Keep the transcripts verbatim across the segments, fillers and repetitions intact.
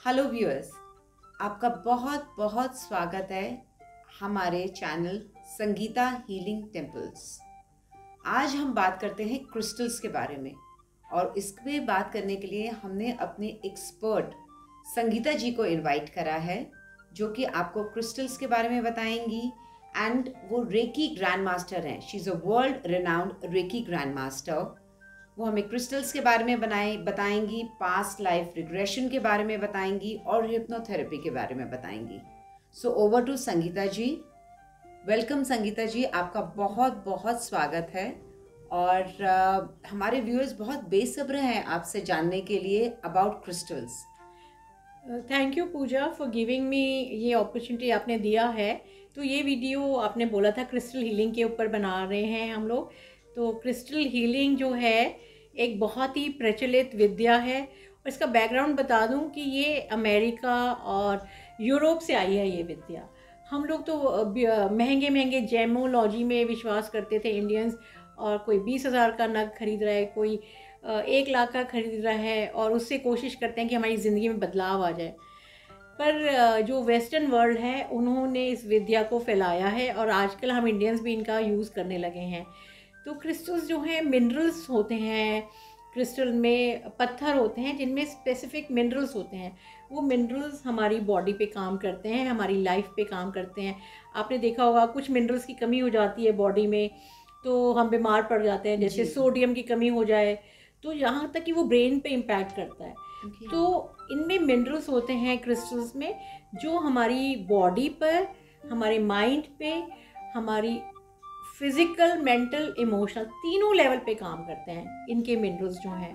Hello viewers, आपका बहुत बहुत स्वागत है हमारे चैनल संगीता हीलिंग टेम्पल्स। आज हम बात करते हैं क्रिस्टल्स के बारे में और इसके बात करने के लिए हमने अपने एक्सपर्ट संगीता जी को इनवाइट करा है, जो कि आपको क्रिस्टल्स के बारे में बताएंगी। एंड वो रेकी ग्रैंड मास्टर हैं। She is a world renowned reiki grand master. वो हमें क्रिस्टल्स के बारे में बनाए बताएंगी, पास्ट लाइफ रिग्रेशन के बारे में बताएंगी और हिप्नोथेरेपी के बारे में बताएंगी। So over to Sangeeta ji. Welcome Sangeeta ji, आपका बहुत बहुत स्वागत है। और uh, हमारे व्यूअर्स बहुत बेसब्र हैं आपसे जानने के लिए about crystals. Thank you Pooja for giving me ये अपॉर्चुनिटी आपने दिया है। तो ये वीडियो आपने बोला था क्रिस्टल हीलिंग के ऊपर बना रहे हैं हम लोग। तो क्रिस्टल हीलिंग जो है एक बहुत ही प्रचलित विद्या है और इसका बैकग्राउंड बता दूं कि ये अमेरिका और यूरोप से आई है ये विद्या। हम लोग तो महंगे महंगे जेमोलॉजी में विश्वास करते थे इंडियंस, और कोई बीस हज़ार का नग खरीद रहा है, कोई एक लाख का खरीद रहा है और उससे कोशिश करते हैं कि हमारी ज़िंदगी में बदलाव आ जाए। पर जो वेस्टर्न वर्ल्ड है उन्होंने इस विद्या को फैलाया है और आजकल हम इंडियंस भी इनका यूज़ करने लगे हैं। तो क्रिस्टल्स जो हैं मिनरल्स होते हैं, क्रिस्टल में पत्थर होते हैं जिनमें स्पेसिफिक मिनरल्स होते हैं। वो मिनरल्स हमारी बॉडी पे काम करते हैं, हमारी लाइफ पे काम करते हैं। आपने देखा होगा कुछ मिनरल्स की कमी हो जाती है बॉडी में तो हम बीमार पड़ जाते हैं, जैसे सोडियम की कमी हो जाए तो यहाँ तक कि वो ब्रेन पे इम्पैक्ट करता है। okay. तो इनमें मिनरल्स होते हैं क्रिस्टल्स में, जो हमारी बॉडी पर, हमारे माइंड पे, हमारी फिज़िकल, मेंटल, इमोशनल तीनों लेवल पे काम करते हैं इनके मिनरल्स जो हैं।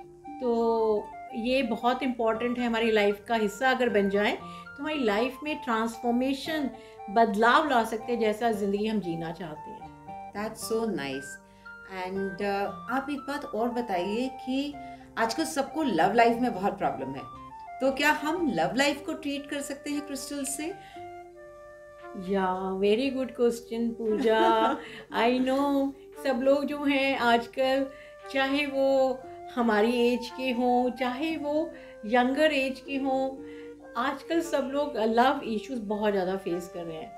तो ये बहुत इम्पॉर्टेंट है, हमारी लाइफ का हिस्सा अगर बन जाए तो हमारी लाइफ में ट्रांसफॉर्मेशन, बदलाव ला सकते हैं जैसा ज़िंदगी हम जीना चाहते हैं। That's so nice. एंड आप एक बात और बताइए कि आजकल सबको लव लाइफ में बहुत प्रॉब्लम है, तो क्या हम लव लाइफ को ट्रीट कर सकते हैं क्रिस्टल से? Yeah very good question Pooja. I know सब लोग जो हैं आजकल, चाहे वो हमारी एज के हों चाहे वो यंगर एज के हों, आजकल सब लोग लव इश्यूज बहुत ज़्यादा फेस कर रहे हैं।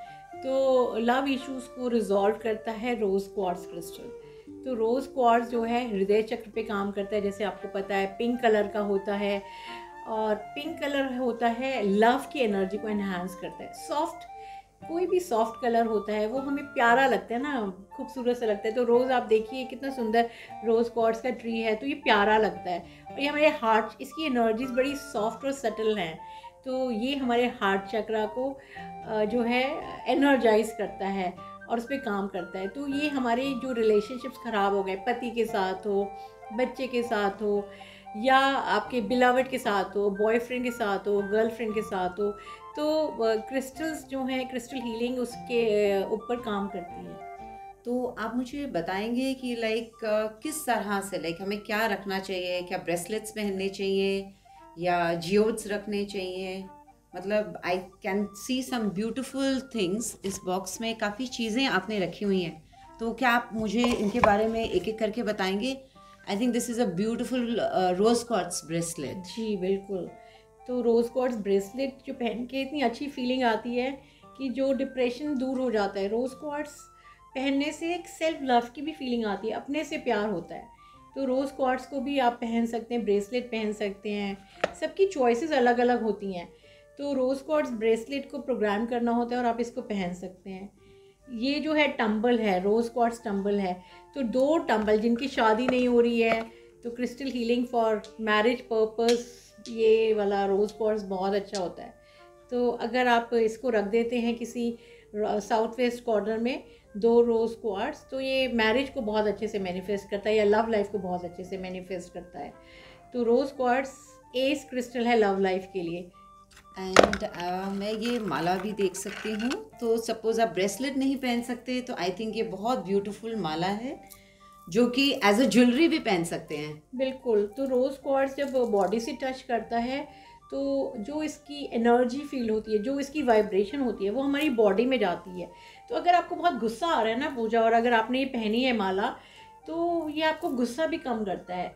तो लव इश्यूज को रिजॉल्व करता है रोज़ क्वार्ट्ज क्रिस्टल। तो रोज़ क्वार्ट्ज जो है हृदय चक्र पे काम करता है, जैसे आपको पता है पिंक कलर का होता है, और पिंक कलर होता है लव की एनर्जी को एनहांस करता है। सॉफ्ट, कोई भी सॉफ्ट कलर होता है वो हमें प्यारा लगता है ना, खूबसूरत सा लगता है। तो रोज़ आप देखिए कितना सुंदर रोज़ क्वार्ट्ज का ट्री है, तो ये प्यारा लगता है। और ये हमारे हार्ट, इसकी एनर्जीज बड़ी सॉफ्ट और सटल हैं, तो ये हमारे हार्ट चक्रा को जो है एनर्जाइज करता है और उस पर काम करता है। तो ये हमारे जो रिलेशनशिप्स ख़राब हो गए, पति के साथ हो, बच्चे के साथ हो, या आपके बिलावट के साथ हो, बॉयफ्रेंड के साथ हो, गर्लफ्रेंड के साथ हो, तो क्रिस्टल्स जो हैं, क्रिस्टल हीलिंग उसके ऊपर काम करती है। तो आप मुझे बताएंगे कि लाइक किस तरह से, लाइक हमें क्या रखना चाहिए? क्या ब्रेसलेट्स पहनने चाहिए या जियोड्स रखने चाहिए? मतलब I can see some beautiful things इस बॉक्स में, काफ़ी चीज़ें आपने रखी हुई हैं, तो क्या आप मुझे इनके बारे में एक एक करके बताएंगे? I think this is a beautiful rose quartz bracelet. जी बिल्कुल। तो रोज़ क्वार्ट्ज ब्रेसलेट जो पहन के इतनी अच्छी फीलिंग आती है कि जो डिप्रेशन दूर हो जाता है। रोज़ क्वार्ट्ज पहनने से एक सेल्फ लव की भी फीलिंग आती है, अपने से प्यार होता है। तो रोज़ क्वार्ट्ज को भी आप पहन सकते हैं, ब्रेसलेट पहन सकते हैं, सबकी चॉइसेस अलग अलग होती हैं। तो रोज़ क्वार्ट्ज ब्रेसलेट को प्रोग्राम करना होता है और आप इसको पहन सकते हैं। ये जो है टंबल है, रोज़ क्वार्ट्ज टंबल है। तो दो टंबल, जिनकी शादी नहीं हो रही है तो crystal healing for marriage purpose, ये वाला रोज़ क्वार्ट्ज बहुत अच्छा होता है। तो अगर आप इसको रख देते हैं किसी साउथ वेस्ट कॉर्नर में दो रोज़ क्वार्ट्ज, तो ये मैरिज को बहुत अच्छे से मैनिफेस्ट करता है या लव लाइफ को बहुत अच्छे से मैनिफेस्ट करता है। तो रोज़ क्वार्ट्ज एस क्रिस्टल है लव लाइफ के लिए। एंड uh, मैं ये माला भी देख सकती हूँ। तो सपोज़ आप ब्रेसलेट नहीं पहन सकते तो आई थिंक ये बहुत ब्यूटीफुल माला है, जो कि एज अ ज्वेलरी भी पहन सकते हैं। बिल्कुल। तो रोज़ क्वार्ट्ज जब बॉडी से टच करता है तो जो इसकी एनर्जी फील होती है, जो इसकी वाइब्रेशन होती है, वो हमारी बॉडी में जाती है। तो अगर आपको बहुत गुस्सा आ रहा है ना पूजा, और अगर आपने ये पहनी है माला, तो ये आपको गुस्सा भी कम करता है।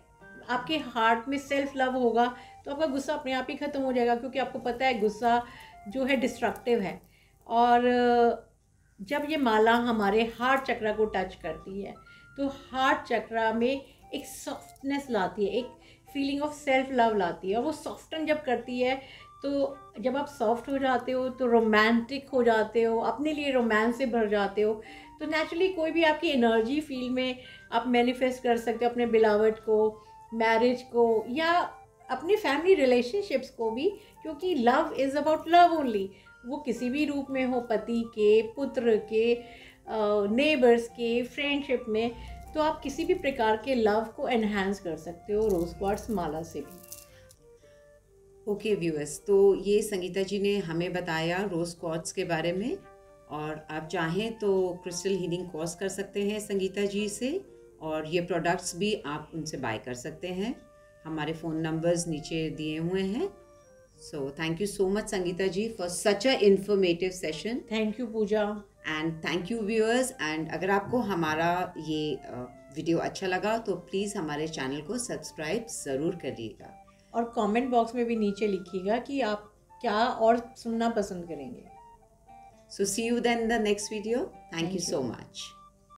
आपके हार्ट में सेल्फ लव होगा तो आपका गुस्सा अपने आप ही ख़त्म हो जाएगा, क्योंकि आपको पता है गुस्सा जो है डिस्ट्रक्टिव है। और जब ये माला हमारे हार्ट चक्रा को टच करती है तो हार्ट चक्रा में एक सॉफ्टनेस लाती है, एक फीलिंग ऑफ सेल्फ लव लाती है। और वो सॉफ्टन जब करती है तो जब आप सॉफ्ट हो जाते हो तो रोमांटिक हो जाते हो, अपने लिए रोमांस से भर जाते हो। तो नेचुरली कोई भी आपकी एनर्जी फील्ड में आप मैनिफेस्ट कर सकते हो, अपने बिलावट को, मैरिज को, या अपनी फैमिली रिलेशनशिप्स को भी, क्योंकि love is about love only. वो किसी भी रूप में हो, पति के, पुत्र के, नेबर्स के, फ्रेंडशिप में, तो आप किसी भी प्रकार के लव को एनहांस कर सकते हो रोज़ क्वार्ट्स माला से भी। ओके व्यूअर्स, तो ये संगीता जी ने हमें बताया रोज़ क्वार्ट्स के बारे में, और आप चाहें तो क्रिस्टल हीलिंग कोर्स कर सकते हैं संगीता जी से, और ये प्रोडक्ट्स भी आप उनसे बाय कर सकते हैं। हमारे फ़ोन नंबर्स नीचे दिए हुए हैं। So thank you so much Sangeeta ji for such a informative session. Thank you Pooja, and thank you viewers. And अगर आपको हमारा ये वीडियो अच्छा लगा तो प्लीज़ हमारे चैनल को सब्सक्राइब ज़रूर करिएगा, और कमेंट बॉक्स में भी नीचे लिखिएगा कि आप क्या और सुनना पसंद करेंगे। So see you then in the next video. Thank, Thank you, you so much.